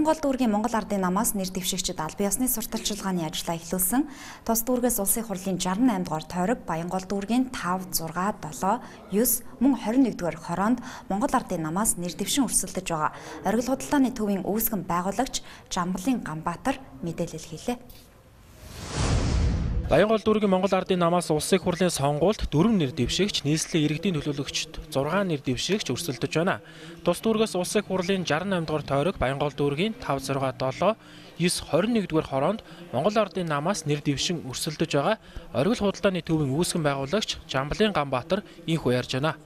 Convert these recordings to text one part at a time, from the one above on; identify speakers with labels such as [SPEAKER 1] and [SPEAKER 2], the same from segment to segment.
[SPEAKER 1] Баянгол дүүргийн Монгол Ардын намаас нэр дэвшигчид албан ёсны сурталчилгааны ажлаа эхлүүлсэн. Тус дүүргээс улсын хурлын 68 дугаар тойрог Баянгол дүүргийн 5, 6, 7, 9 мөн 21 дугаар хороонд Монгол Ардын намаас нэр дэвшин өрсөлдөж байгаа. Оргил худалдааны төвийн үүсгэн байгуулагч Жамбалын Ганбаатар мэдээлэл хийлээ.
[SPEAKER 2] Баянгол дүүргийн Монгол Ардын намаас улсын хурлын сонгуульд 4 нэр дэвшигч, нийслэлийн иргэдийн төлөөлөгчд 6 нэр дэвшигч өрсөлдөж байна. Тус дүүргээс улсын хурлын 68 дугаар тойрог Баянгол дүүргийн 5, 6, 7, 9, 21 дугаар хороонд Монгол Ардын намаас нэр дэвшин өрсөлдөж байгаа. Оргил худалдааны төвийн үүсгэн байгуулагч Жамбалын Ганбаатар инхүү ярьж байна.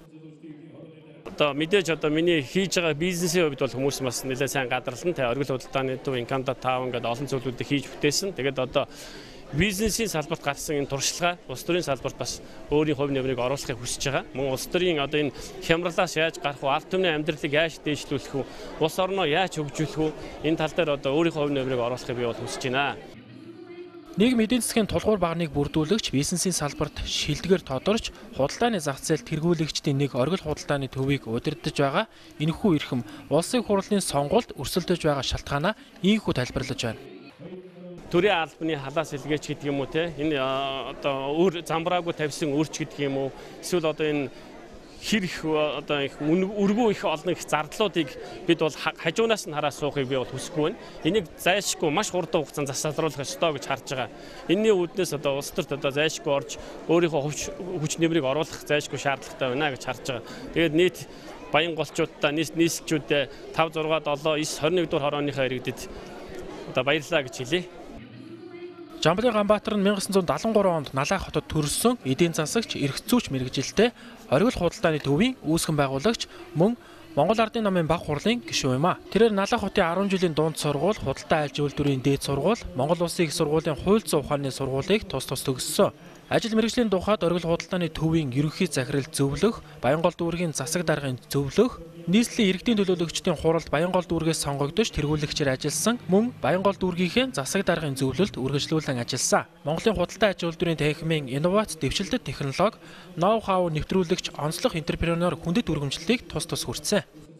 [SPEAKER 3] Мэдээж миний хийж байгаа бизнесийн хувьд бол хүмүүс бас нэлээд сайн гадарлан оргил худалдааны төв Инканда 5 ингээд олон зүйлүүдийг хийж бүтээсэн. Тэгээд бизнесийн салбарт гарсан энэ туршлагаа улс төрийн салбарт бас өөрийн хувь нэмрийг оруулахыг хүсэж байгаа. Мөн улс төрийн энэ хямралаас яаж гарах вэ? Ард түмний амьдралыг яаж дээшлүүлэх вэ? Улс орноо яаж хөгжүүлэх вэ? Энэ тал дээр өөрийн хувь нэмрийг оруулахыг би бол хүсэж байна.
[SPEAKER 2] Нийгмийн эдийн засгийн тулгуур багныг бүрдүүлэгч бизнесийн салбарт шилдэгэр тодорч худалдааны зах зээлд тэргүүлэгчдийн нэг оргил худалдааны төвийг удирдах байгаа. Энэхүү эрхэм улсын хурлын сонгуульд өрсөлдөж байгаа шалтгаанаа ийхүү тайлбарлаж байна.
[SPEAKER 3] Төрийн албаны халаас илгээч гэдэг юм уу те энэ өөр замбраагүй тавьсан өөрч гэдэг юм уу эсвэл энэ хэр их өргөө их олон их зардлуудыг бид бол хажуунаас нь хараа суухыг би бол хүсэхгүй байна. Энийг зайлшгүй маш хурдан хугацаанд засварлах ёстой гэж харж байгаа. Энэний үүднээс улс төрт зайлшгүй орж өөрийнхөө хүч нэмрийг оруулах зайлшгүй шаардлагатай байна гэж харж байгаа. Тэгээд нийт Баянголчуудаа нийслэлчүүдэд 5, 6, 7, 9, 21 дугаар хорооныхаа иргэдэд баярлалаа гэж хэлье.
[SPEAKER 2] Жамбалын Ганбаатар нь 1973 онд Налаа хотод төрсөн эдийн засагч, эрх зүйч мэргэжилтэй оргил худалдааны төвийн үүсгэн байгуулагч мөн Монгол Ардын намын баг хурлын гишүүн юм а. Тэрээр Налаа хотын 10 жилийн дунд сургууль, худалдаа айлж үйлдвэрийн дээд сургууль, Монгол Улсын их сургуулийн хууль зүйн ухааны сургуулийг тус төгссөн. Ажил мэргэжлийн тухайд оргил худалдааны төвийн ерөнхий захирал зөвлөх, Баянгол дүүргийн засаг даргын зөвлөх, нийслэлийн иргэдийн төлөөлөгчдийн хуралд Баянгол дүүргээс сонгогдож тэргүүлэгчээр ажилласан, мөн Баянгол дүүргийнхээ засаг даргын зөвлөлд үргэлжлүүлэн ажилласан. Монголын худалдаа аж үйлдвэрийн танхимын инновац дэвшилтэт технологи, ноу хау нэвтрүүлэгч, онцлог энтерпренеур хүндэт үргэмжлэлийг тус хүртсэн.